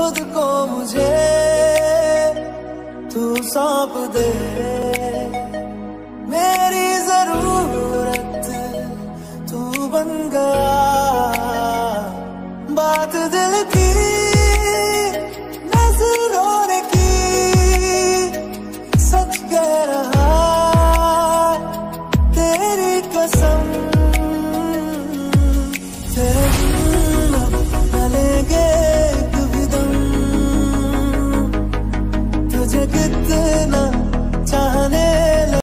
खुद को मुझे तू सौंप दे, मेरी जरूरत तू बन गया।